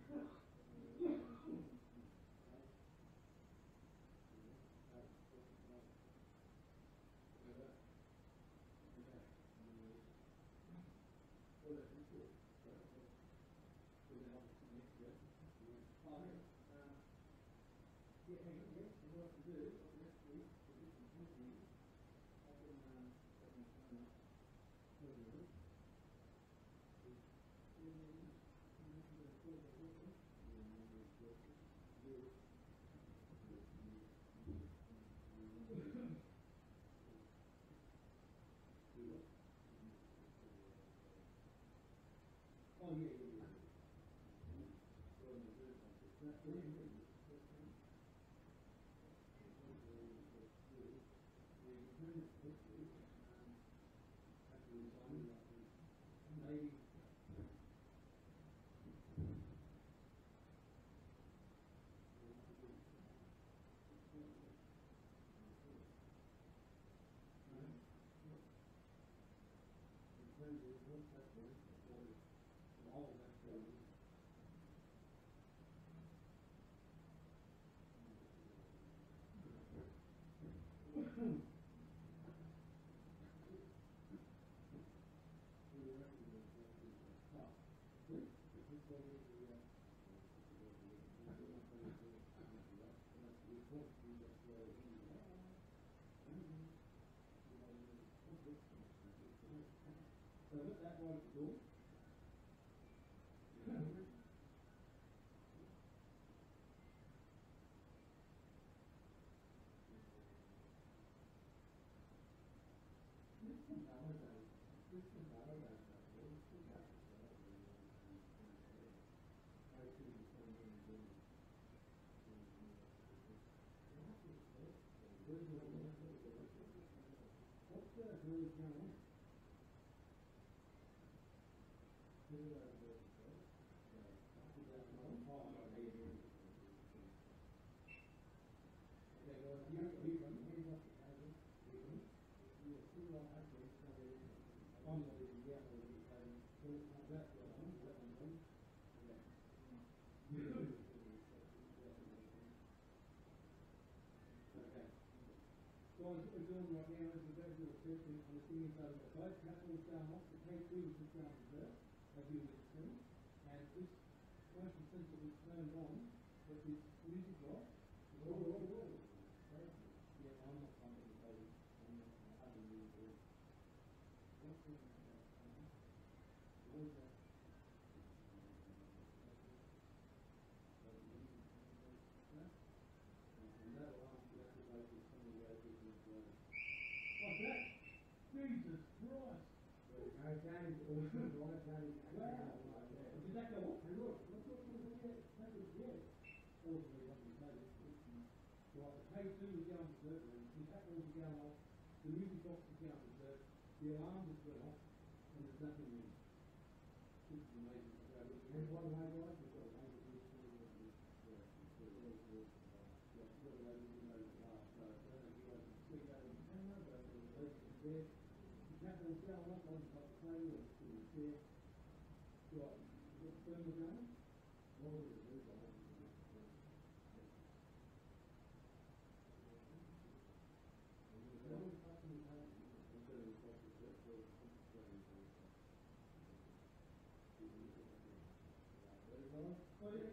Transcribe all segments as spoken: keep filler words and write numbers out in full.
Oh, yeah, yeah, maybe. So with that right at the door. What's the really going on? Okay, well, you have to leave them. Here's what you have to leave them. You will see what happens. I'm not even yet. So that's the one. That one. Okay. So what we're doing right now is we're going to do a section on the singing side of the boat. That will down off. The K two is just down to there, as you would assume. And this motion sensor is turned on, but this music box is all over the wall. Yeah, I'm not coming to tell you. I'm not having you do it. What's the what is that? And that will ask you to make it some of the other people as well. What's that? Jesus Christ! I can't open the water can't Wow! Did that go off? Hey, look, look, look, look, look, that was dead. Fortunately, what you say is, right, the K two was going to server, and the tackles were going off, the music box was going to server, the alarm was went off, and there's nothing in it. This is amazing. And what am I going to do? I will do Yeah, what do they do in those last, so I don't know if you guys can see that on camera, but the person is there. The tackles going off on the plane, or to the chair. Right, what's the thermal going? what will it do? Oh, yeah.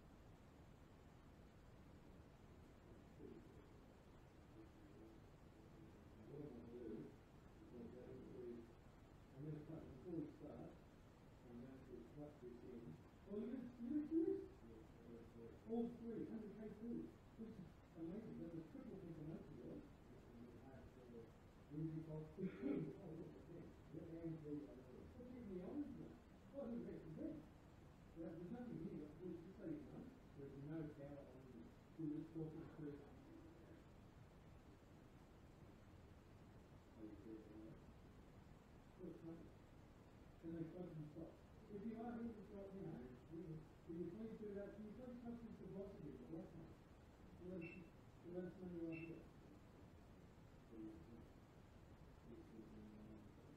What I'm going to do is I'm going to I'm going to cut before we start. I'm going to cut this in. Oh, you you do this? All three, one hundred K two. This is amazing. There's a triple information there. Music box. Oh, look at this. Look at What's in the orange now? What is it to be? Well, there's nothing here, but we'll just say, you know, there's no power on the we're just talking through. Look, mate. Can they stop and stop? If you are here to stop now, can you please do that? Can you please touch this device again? Right now. Let us, let us know you're here.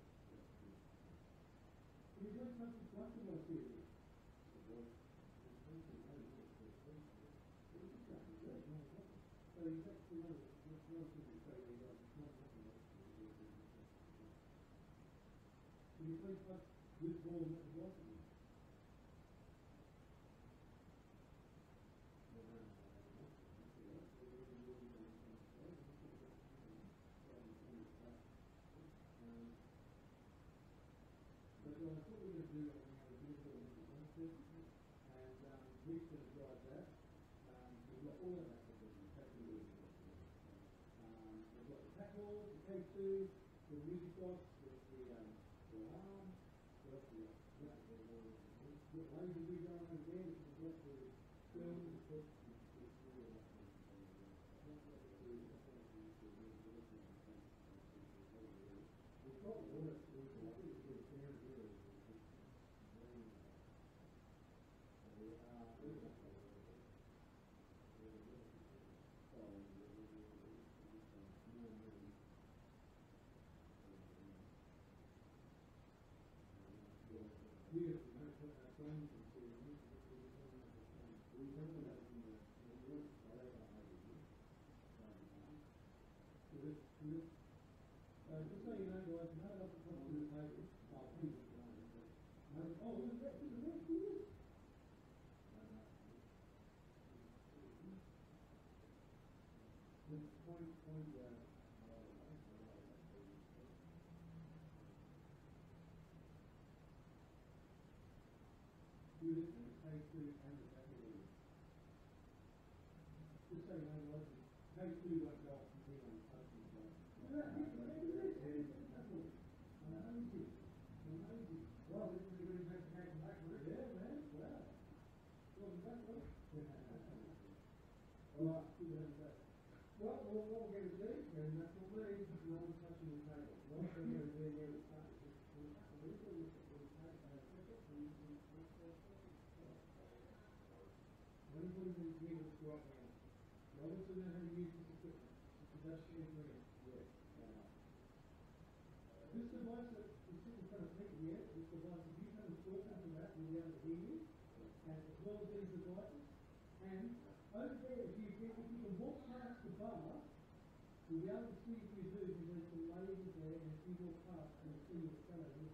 Can you please touch this device here? So you got to know that most people say they got not nothing else to do with it. Can you please touch this ball at the bottom? But what I thought we were going to do on our vehicle is the one and um, we're going to drive that. Um, we've got all of that for business. That's the way we've got it. Um, we've got the paddle, the K two, the music box, the, the, um, the alarm, what else we got? Yeah, the, the, the laser we got over there, which is what the film, the book, the, the, the, the, we've got water solution. I think it's good down here. Uh, just so you know, guys, no other comes to the table. Oh, please. No, oh, is that is that good? Just point, point, uh, do this and take two and the back of the just so you know, guys, take two won't go off and be on the touching side. Yeah, yeah, that's all. Amazing. Amazing. Well, this is a good investigation back, Rick. Yeah, man. Wow. Well, is that right? All right, good to have you back. Well, well, what we're going to do, and that's what we're doing, is not touching the table. What we're going to do now is start with this. We're going to look at the table. When you put it in here, it's right now. You're also going to have to use this equipment. It's just shared green. Yes. This device that is sitting in front of people here, this device, if you come and talk after that, we'll be able to hear you, and as well as these devices. And over there, if you, if you can walk past the bar, you'll be able to see if you do, because there's some lasers there, and if you walk past, you'll see your fellow this.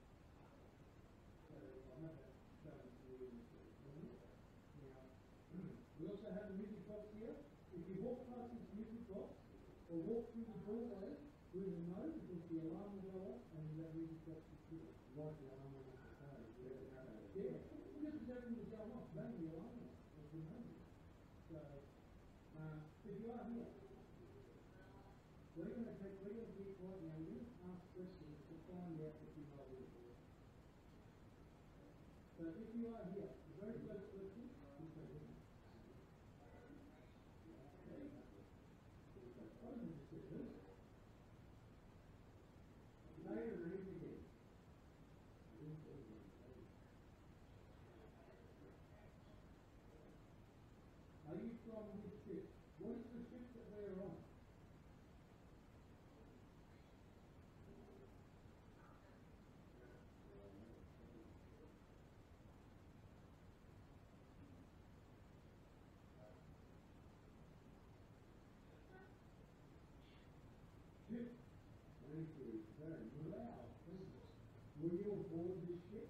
So I'll have that shown to you in a second. Now, we also have the music box here. If you walk past this music box, or walk through the doorway, we will know because the alarm will go off and that music box is true. Like the alarm on the phone. Yeah, because it's everything was going off, maybe the alarm was off. So, uh, if you are here, we're going to take, we're going to be right now, we're going to ask questions to find out if you know what it is. So if you are here, the very first question is for him. Are you from which ship? What is the ship that they are on? Ship? Thank you very much. Wow. Were you aboard this ship?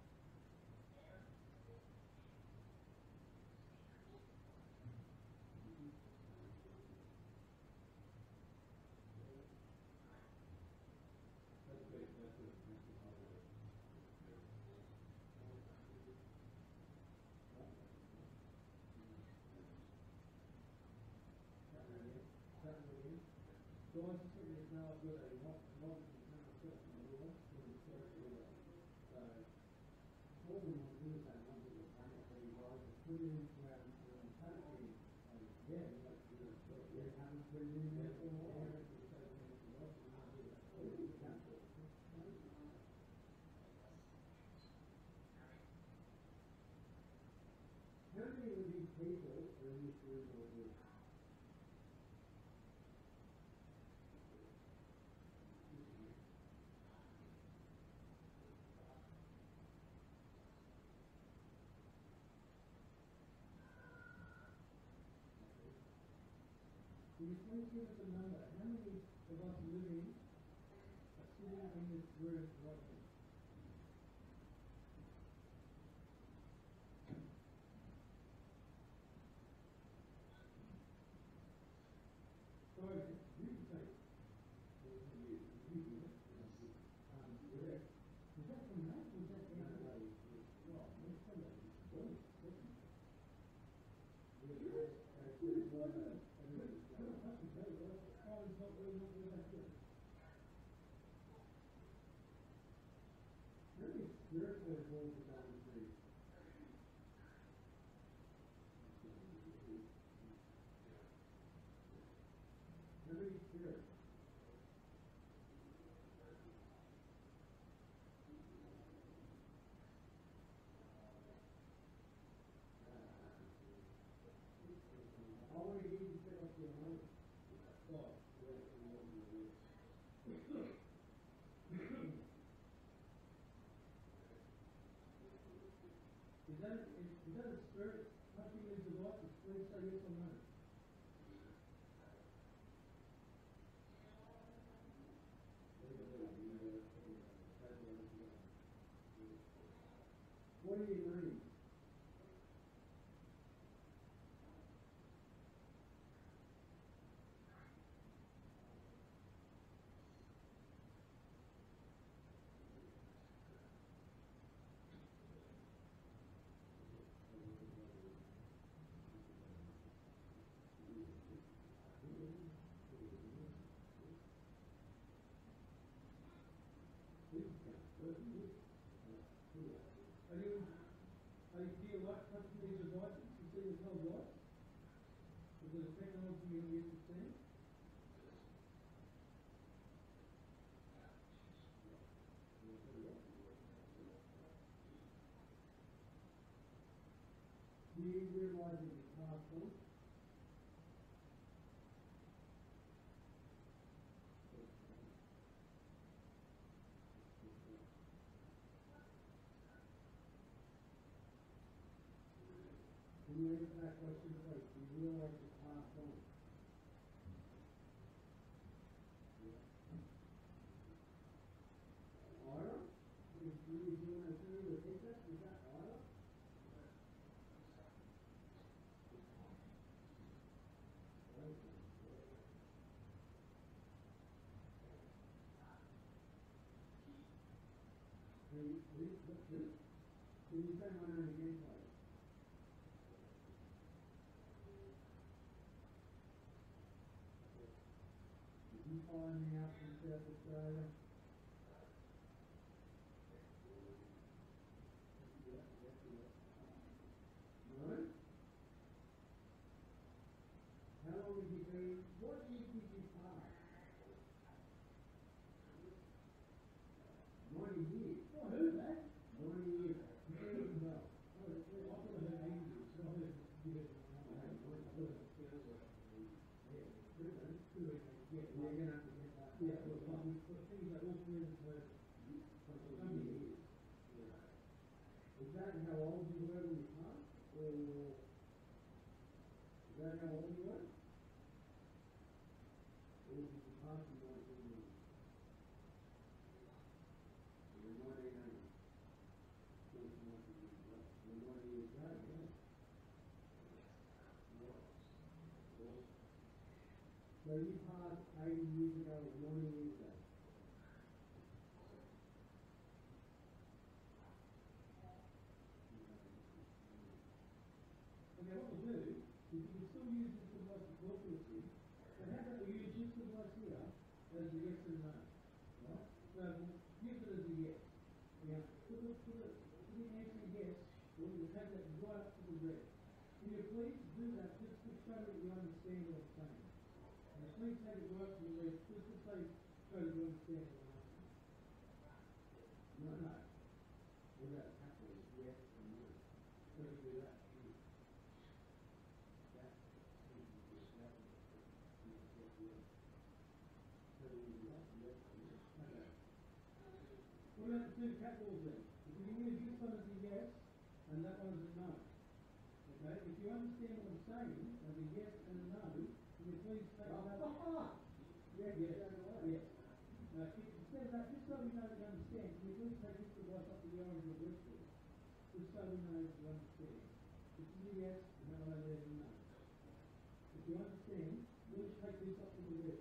So I just think there's now got a lot, lot of myself in the world, so all we want to do is that number of planet that we want to put it into our country. Yeah, like we haven't put it in there for a while. How many of these people are in this room already? Can you please give us a number? How many of us living are sitting in this room right now? Sorry, you can say it. You, you do it. Um, yeah. Was that from that? Was that from that? Right, let's tell that. Well, second. Yes. Yes, why not? Oh, it's not really not really that good. How many spirits are involved in that tree? How many spirits? I want to get you set up your home. Oh, yeah, you want to do it. Is that, is, is that a spirit touching these devices? Please say yes or no. What do you mean? Are you, are you, do you like touching these devices? You see the whole light? Is it a technology you're used to seeing? Do you realize that you passed on? Can you answer that question please? Do you realize you passed on? Ira? Is, is you want to do repeat that? Is that Ira? Can you, please, please? Can you say my name again, please? Did you find me out from South Australia? No? How long have you been? What year did you pass? Ninety years. Oh, I heard that. Ninety years. You heard it well. Oh, yeah, I thought I heard eighty years. I heard, yeah, I heard, I heard it. Yeah, good, man. Good, yeah, You're gonna have to get that. yeah, well, but we, but the thing is that all three of us heard for some years. Is that how old you were when you passed? Or is that how old you were? Or did you pass in nineteen ninety? Or in nineteen eighty? Of course, nineteen years ago. Or ninety years ago, yeah. Right. So you passed eighty years ago or ninety years ago? Okay, what we'll do is you can still use this device to talk to us with, but how about we use this device here as a yes and no, right? So we'll use it as a yes. Now, put the, put the, put the answer yes, or we'll take that right up to the red. Can you please do that just to show that you understand what I'm saying? Now, please take it right to the red, just to say, show that you understand what I'm saying. No, no. What about capital? Yes and no. So we do that. That is just that. So you yes, yes, yes. Okay. What about the two cat balls then? If you use this one as a yes, and that one as a no. Okay, if you understand what I'm saying, as a yes and a no, Can you please take Oh, another? yeah, Yes, yeah, right. yes. Now, if- instead of that, just so we know that you understand, can you please take this device up to the orange or red there? Just so we know that you understand. If you say yes, then I'll let you know. If you understand, please take this up to the red.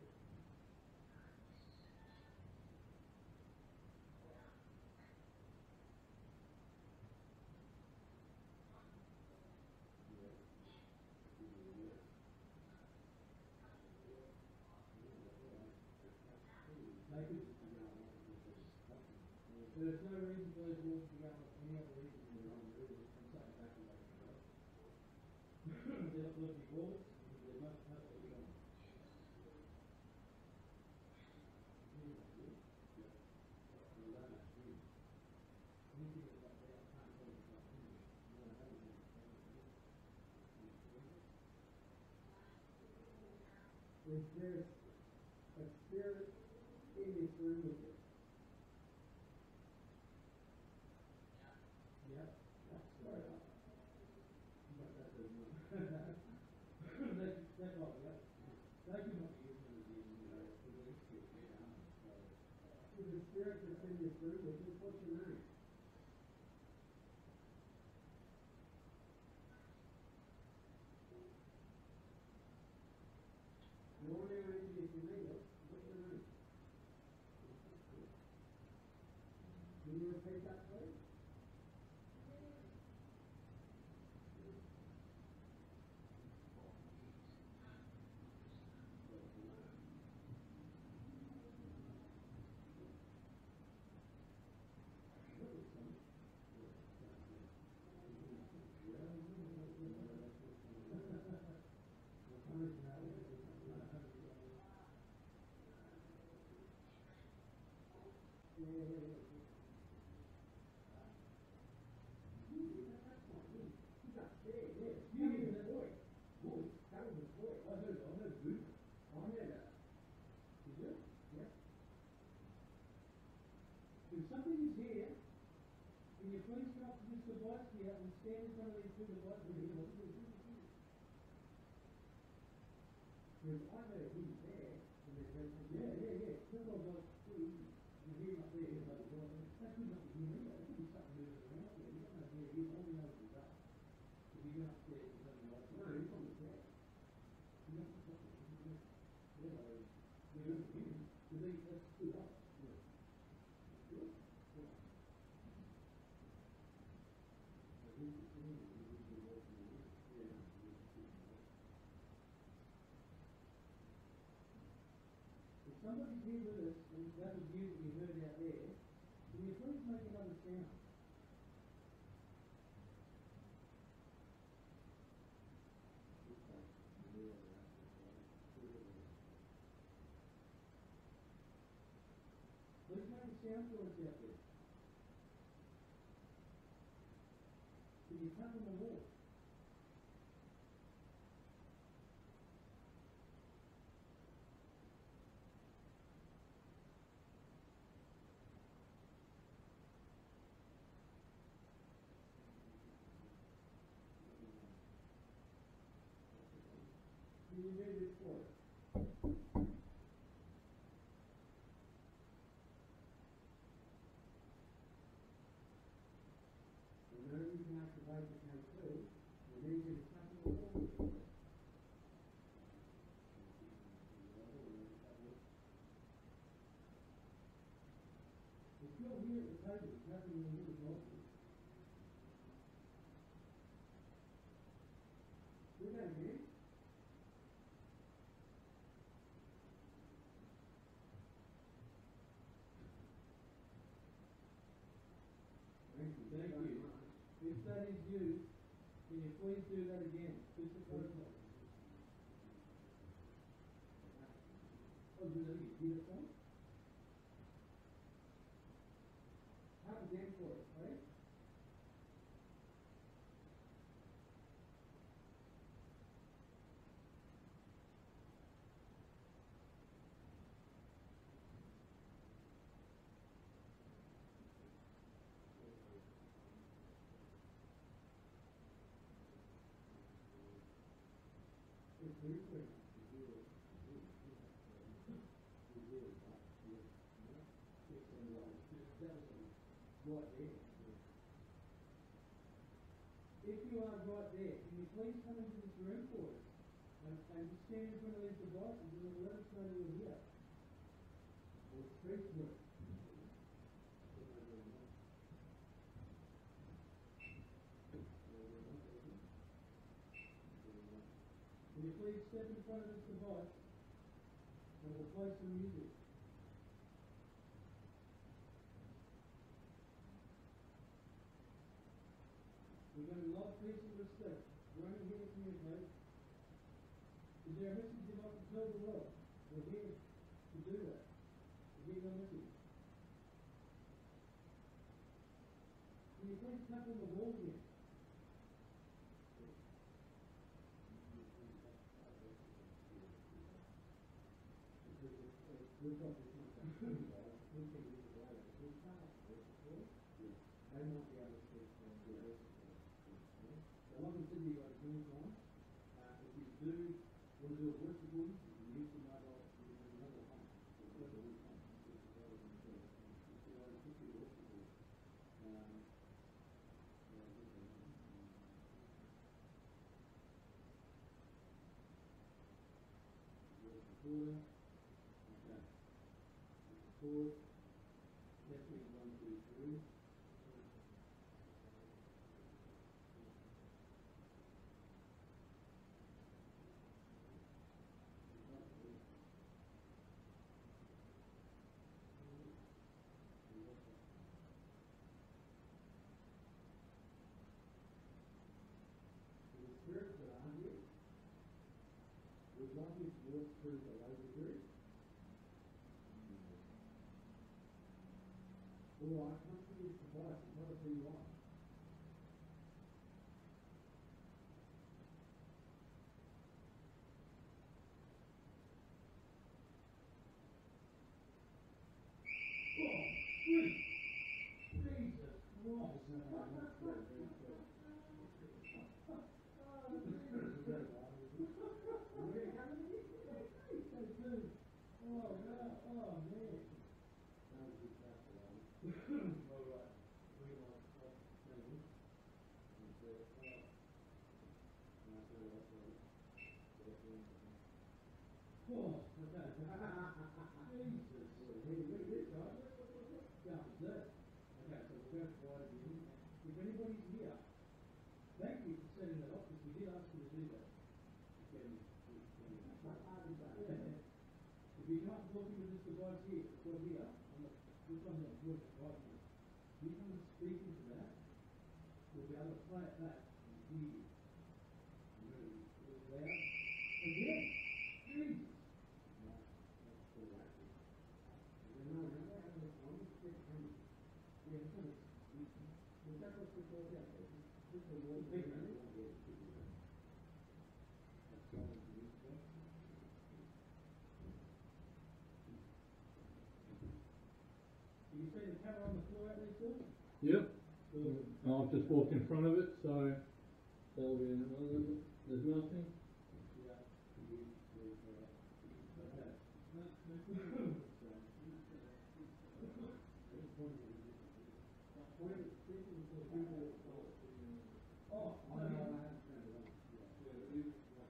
They could, there's no reason for those walls to go up any other reason than their own reason, and so exactly like that. They're not looking walls, they're not perfectly gone. Anything that's up there, I can't tell you what's up in there. You don't know anything. Is there a spirit in this room with you? Yeah. That's right. But that doesn't work. That's, that's right, yeah. They could not be used as the, you know, for the expert, yeah. So, Is the spirit that's in this room with you? What's your name? The only way to get your name, what's your name? Can you repeat that, please? Yeah, yeah, yeah, yeah. You did that, that's not me. You got scared, yeah. You You did did the that. voice. Voice. That was the voice. I heard, I heard boot. I heard that. Did you? Yeah. If something is here, can you please come up to this device here and stand in front of these two devices here? Because I heard he was there, and they said, Yeah, yeah, yeah. That's what I was like, "Gee, you hear him up there, he's like, well, that could not be him either. It could be something moving around there. You don't know where he is. All we know is he's up. If you go upstairs and turn the lights on. no, he's on the set. You don't know what he's doing. Yeah, like, you know, because they, that's stood up. Yeah. Good. Yeah. Like, he's just sitting there, he's just walking around. Yeah. He's just sitting there. If somebody's here with us, and that was you that you heard out there, can you please make another sound? Please make a sound for us out there. Can you tap on the wall? Can you do this for us? Whenever you can activate the code two, we need you to tap on the wall with it. It's still here at the table, it's happening in the middle of the Do that again. Thank you. Thank very you. much. If that is you, can you please do that again? Just the first one. Oh, do that again. Did it come? Tap again for us, please. It's very clear. right there. If you are right there, can you please come into this room for us? And, and just stand in front of these devices and let us know you're here. Or speak to us. Can you please step in front of this device and we'll play some music. We're going to love, peace and respect. We're only here to communicate. Is there a message you'd like to tell the world? We're here to do that. To give you a message. Can you please tap on the wall here? We've got this one. We can use it later. We can't work before. They might be able to speak from the rest of us. So like I said to you guys, Queensland, uh, if you do want to do a voice recording, you can use the mobile, you can use another phone. So it's like a little phone. It's like a little phone. It's like a fifty voice recording. Um, yeah, I think so. Voice recorder. Okay. Record. Testing one, two, three. Spirits that are here, we'd like you to walk through the laser group. Or I come to this device and tell us who you are. Oh, sweet! Jesus Christ! Oh, no, oh, man. That was just that long. All right. We want to tell you. And say, oh. And I said, oh, sorry. Oh, okay. Jesus. Hey, look at this, guys. Yeah, it's there. Okay, so we're going to provide you. If anybody's here, thank you for setting that up, because we did ask you to do that. Again, if you can't talk into this device here, it's right here, on the, this one's on the right here. If you come and speak into that, we'll be able to play it back and hear you. I'm going to be a little loud. Again! Jesus! No, that's too loud. You know, remember having this one stick coming? Yeah, it's going to be. Is that what's recorded out there? Just a little bit. That's all we can use for. Do you see the camera on the floor out there still? Yep. Good. I've just walked in front of it, so there'll be another, there's nothing. Yeah. You, you, uh, okay. Oh, I know, I have turned it on. Yeah.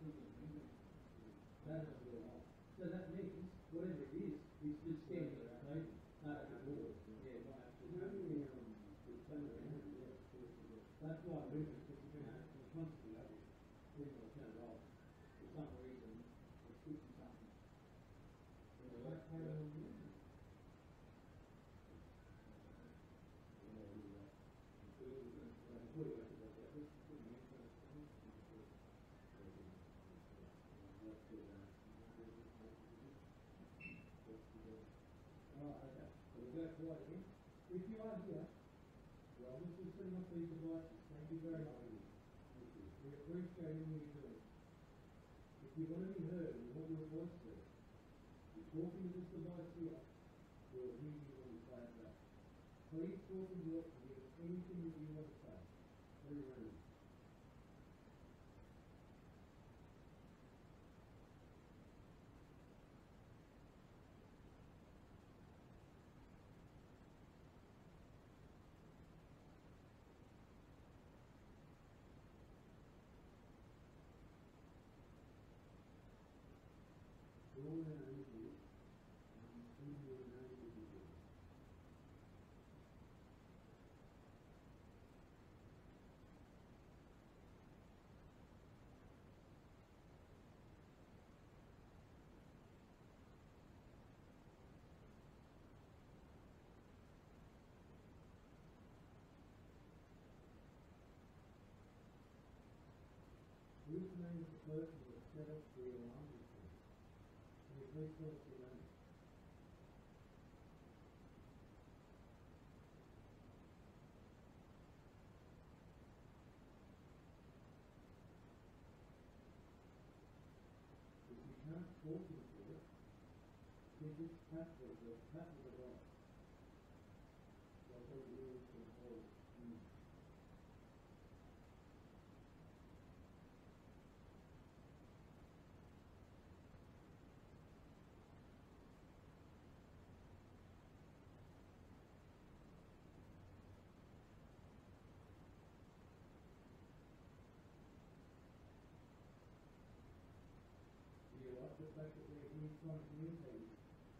That is really odd. So that means, whatever it is, it's just standing there, right? Uh, at the door. Yeah, not actually. Maybe, um, it's done around, yeah. That's why I move it, because, you know, it's constantly up here. Even though it's turned it off. For some reason, it's switching something. So that carry on here? Alright, okay. So we'll go forward again. If you are here, well, this is setting up these devices. Thank you very much. We appreciate everything you're doing. If you want to be heard, we want your voice heard. You're talking to this device here. We'll hear you when we play it back. Please talk and work and give us anything that you want to say. Very ready. all our energy, and through your energy together. Who's the name of the person that set up the alarm system? Can you please tell us your name? If you can't talk into it, then just tap the, the tap the device. Like all the rules can hold. Mm. Do you like the fact that we're here trying to communicate with you?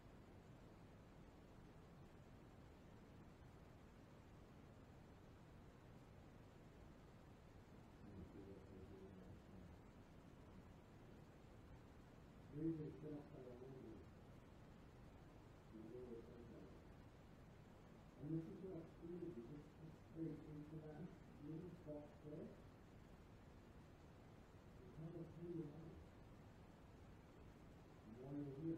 Really set up that alarm. And always say that. And this is what I feel, you just just breathe into that little box there. You kind of feel your mind. And why you're here.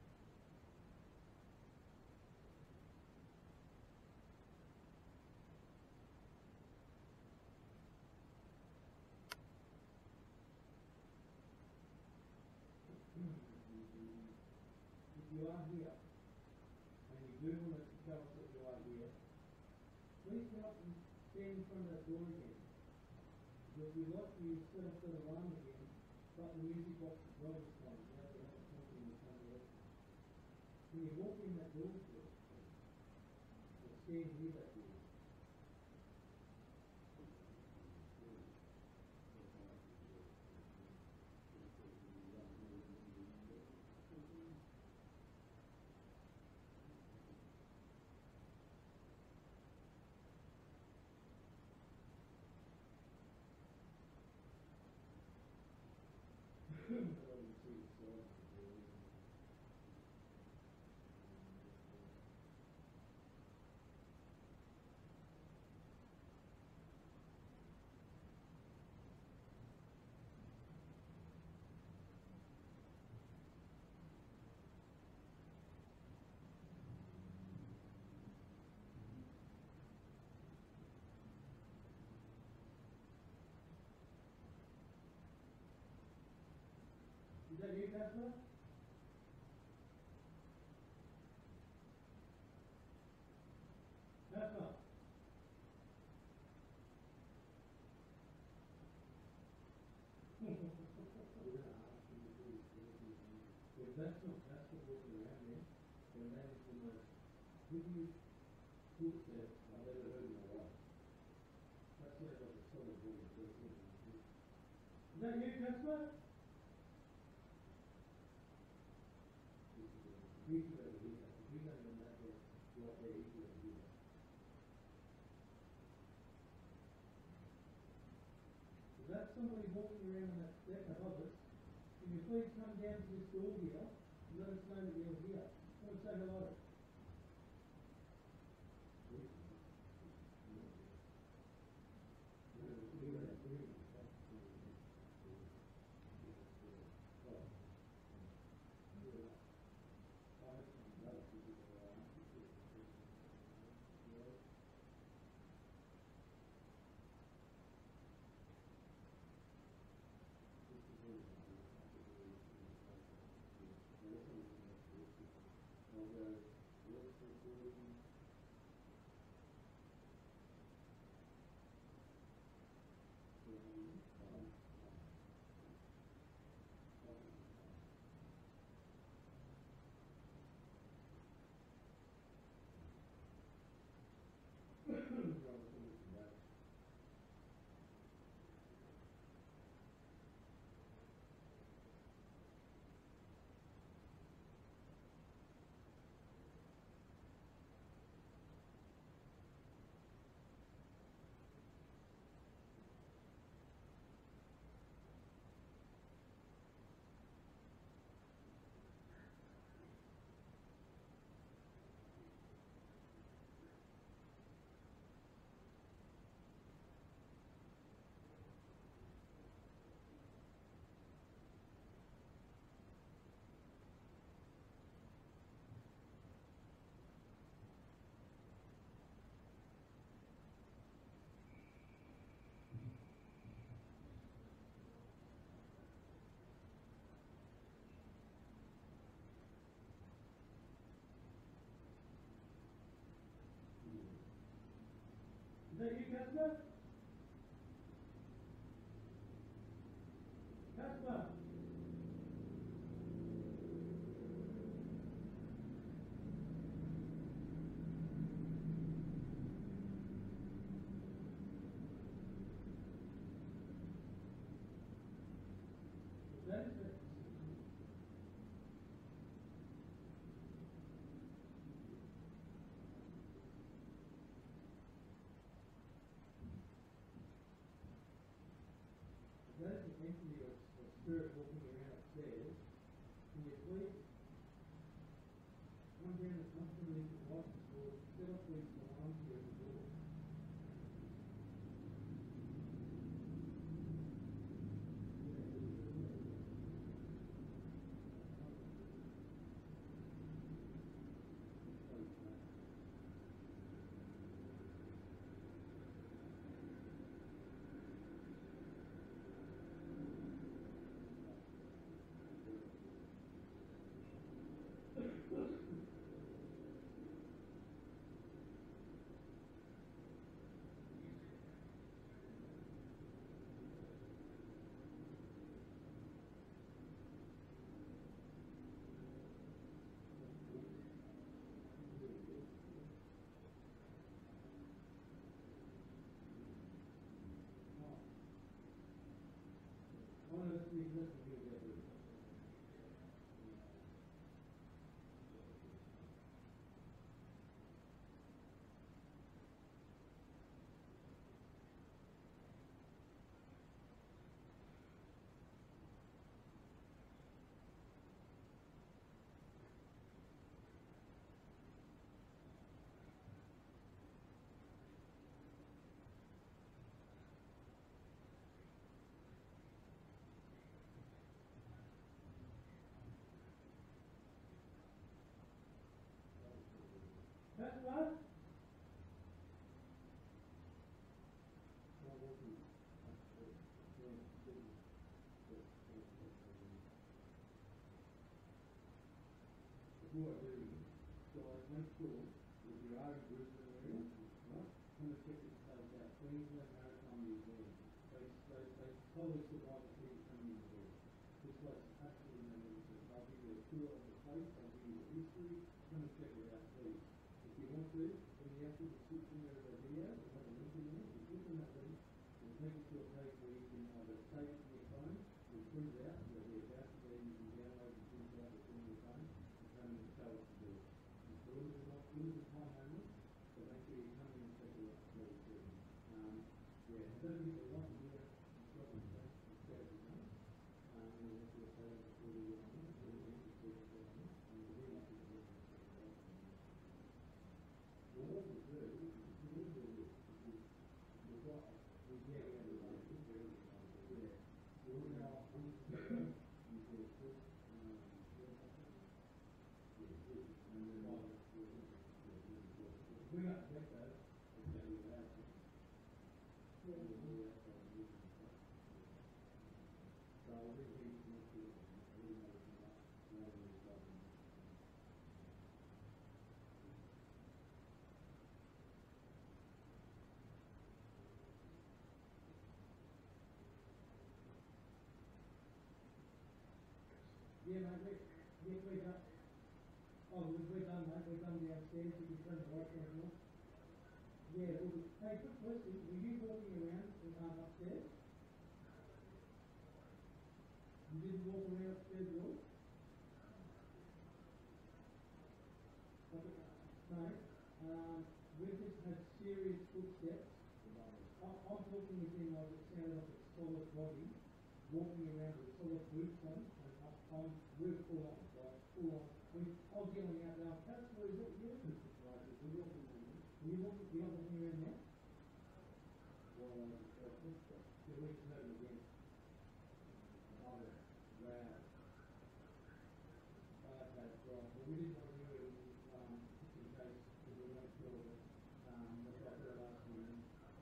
If you are here, and you do want to tell us that you are here, please get up and stand in front of that door again. Because we'd like you to set up that alarm again, but the music box as well this time, you have to have something in front of it. Can you walk in that door first, please? Or stand near that door? Is that you, Casper? Casper? If that's not Casper walking around there, then that is the most hideous footstep I've ever heard in my life. That sounds like a solid voice. Is that you, Casper? He's over here. He's not even that way. Right there, he's over here. Is that somebody walking around on that step above us? Can you please come down to this door here and let us know that you're here? Come and say hello. Is that you, Casper? Casper? That is it. That is an entity or, or spirit walking around upstairs. Can you please come down and come to the watchers door, set up these alarms here at the door. One of the three listeners will get it. That's what? Before I do, so I make sure that you are in Brisbane area, right? Come and check this place out. Queensland Maritime Museum. They, they, they totally survive the thing coming into there. This place is absolutely magnificent. I'll give you a tour of the place, I'll give you the history. Come and check it out, please. If you want to, in the actual description there is a video, we'll have a link in there. If you click on that link, we'll take you to a page where you can either save it to your phone, or print it out, there'll be a voucher there you can download and print it out within your phone, and come in and show us to do it. It's a little bit of, limited time only, so make sure you come in and check it out before you do it. Um, yeah, it doesn't get a lot of video, it's got the stuff, it's got it done. Um, and we'll have to say that before we get on it, so we're interested in it, and we'll be happy to do it. Well, what we do is we do this, we've got, we get everybody, yeah. We're now, we can, you can put, um, and then all of it, we got to take that, it's gonna be bad. So we'll do that, so we'll do that. So I'll just need to make sure, I really know it's not, not really problem. Yeah, mate, we, yeah, we done, oh, we, we done, mate, we done the upstairs, you can turn the lights on and off. Yeah, well, hey, quick question, were you walking around, um, upstairs? You didn't walk around upstairs at all? Okay, mate, um, we've just had serious footsteps. I, I'm talking within, like, it sounded like a solid body, walking around with solid boots on, and up, on, we're full on, like, full on. We, I was yelling out now, that's where is it, you? Right, we're walking around. Are you walking, you're not walking around now? Well, uh, yeah, we just heard it again. Oh, wow. Okay, right, well, we didn't want to do it, um, just in case, because we weren't sure that, um, that's what I heard last morning.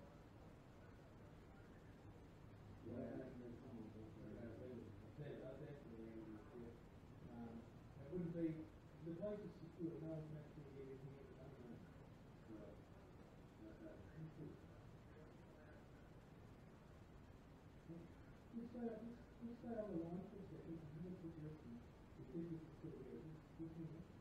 Yeah, that's no comment. That, that's actually the answer. Um, it wouldn't be, the place is secure, no one can actually get in here, no one. Right. Okay. just stay, just, just stay on the line for a second, and have a suggestion. If this is still there, just, just,